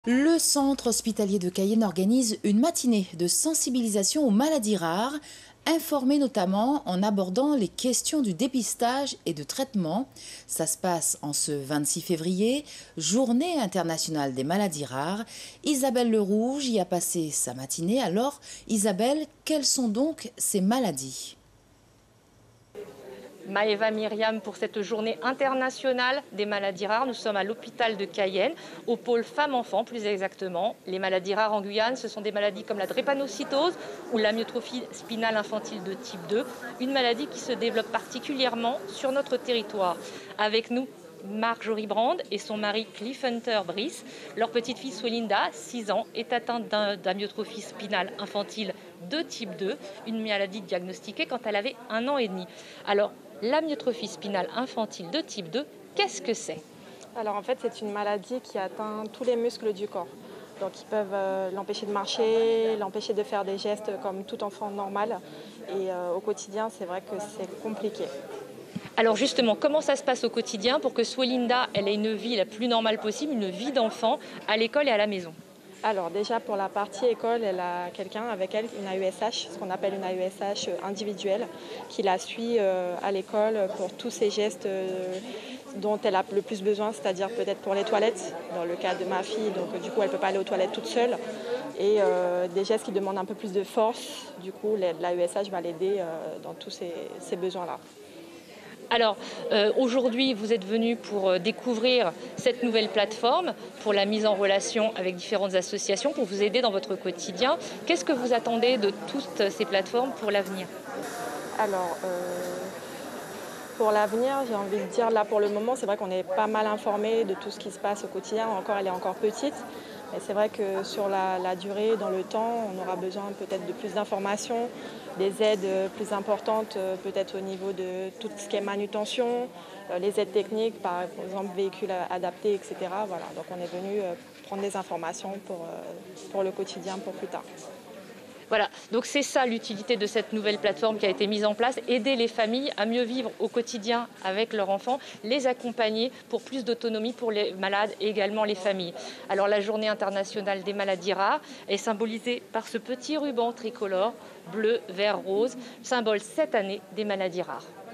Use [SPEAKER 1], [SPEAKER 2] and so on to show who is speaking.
[SPEAKER 1] Le centre hospitalier de Cayenne organise une matinée de sensibilisation aux maladies rares, informée notamment en abordant les questions du dépistage et de traitement. Ça se passe en ce 26 février, journée internationale des maladies rares. Isabelle Le Rouge y a passé sa matinée. Alors, Isabelle, quelles sont donc ces maladies ?
[SPEAKER 2] Maëva Myriam pour cette journée internationale des maladies rares. Nous sommes à l'hôpital de Cayenne, au pôle femmes-enfants plus exactement. Les maladies rares en Guyane, ce sont des maladies comme la drépanocytose ou l'amyotrophie spinale infantile de type 2, une maladie qui se développe particulièrement sur notre territoire. Avec nous, Marjorie Brand et son mari Cliff Hunter Brice. Leur petite fille Swelinda, 6 ans, est atteinte d'amyotrophie spinale infantile de type 2, une maladie diagnostiquée quand elle avait 1 an et demi. Alors, l'amyotrophie spinale infantile de type 2, qu'est-ce que c'est ?
[SPEAKER 3] Alors en fait, c'est une maladie qui atteint tous les muscles du corps. Donc ils peuvent l'empêcher de marcher, l'empêcher de faire des gestes comme tout enfant normal. Et au quotidien, c'est vrai que c'est compliqué.
[SPEAKER 2] Alors justement, comment ça se passe au quotidien pour que Swelinda elle ait une vie la plus normale possible, une vie d'enfant à l'école et à la maison ?
[SPEAKER 3] Alors déjà pour la partie école, elle a quelqu'un avec elle, une AESH, ce qu'on appelle une AESH individuelle, qui la suit à l'école pour tous ces gestes dont elle a le plus besoin, c'est-à-dire peut-être pour les toilettes, dans le cas de ma fille, donc du coup elle ne peut pas aller aux toilettes toute seule, et des gestes qui demandent un peu plus de force, du coup l'AESH va l'aider dans tous ces besoins-là.
[SPEAKER 2] Alors, aujourd'hui, vous êtes venu pour découvrir cette nouvelle plateforme, pour la mise en relation avec différentes associations, pour vous aider dans votre quotidien. Qu'est-ce que vous attendez de toutes ces plateformes pour l'avenir ?
[SPEAKER 3] Alors, pour l'avenir, j'ai envie de dire, là pour le moment, c'est vrai qu'on est pas mal informé de tout ce qui se passe au quotidien. Elle est encore petite. Mais c'est vrai que sur la durée, dans le temps, on aura besoin peut-être de plus d'informations, des aides plus importantes, peut-être au niveau de tout ce qui est manutention, les aides techniques, par exemple véhicules adaptés, etc. Voilà. Donc on est venu prendre des informations pour le quotidien, pour plus tard.
[SPEAKER 2] Voilà, donc c'est ça l'utilité de cette nouvelle plateforme qui a été mise en place, aider les familles à mieux vivre au quotidien avec leurs enfants, les accompagner pour plus d'autonomie pour les malades et également les familles. Alors la journée internationale des maladies rares est symbolisée par ce petit ruban tricolore, bleu, vert, rose, symbole cette année des maladies rares.